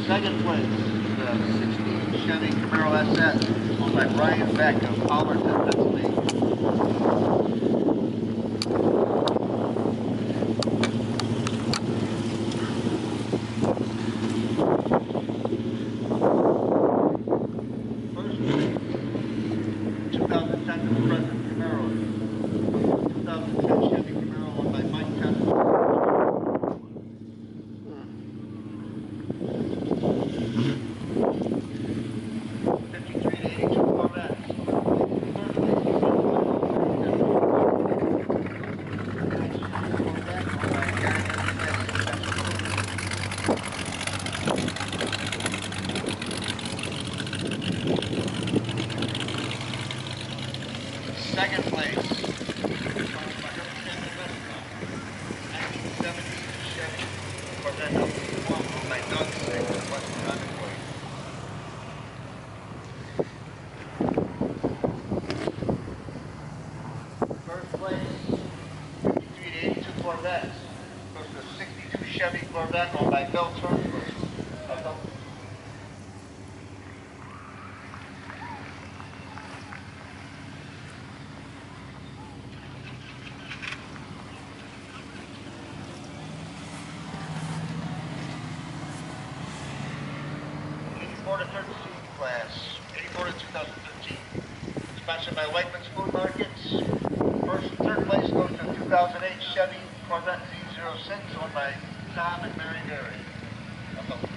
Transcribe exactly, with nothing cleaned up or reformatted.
Second place, the sixteen Chevy Camaro S S, owned by Brian Beck of Pollerton, Pennsylvania. First place, two thousand ten President Camaro, two thousand ten Chevy Camaro, owned by Mike Kessler. Second place, nineteen seventy Chevy Corvette L C one, owned by Doug Sick of Western Underwood. First place, fifty-three to eighty-two Corvettes. Goes to a sixty-two Chevy Corvette owned by Bill Turnbull. eighty-four to thirteen class, eighty-four to two thousand fifteen. Sponsored by Lutheran School Markets. First and third place goes to two thousand eight Chevy Corvette Z zero six, owned by Tom and Mary Berry.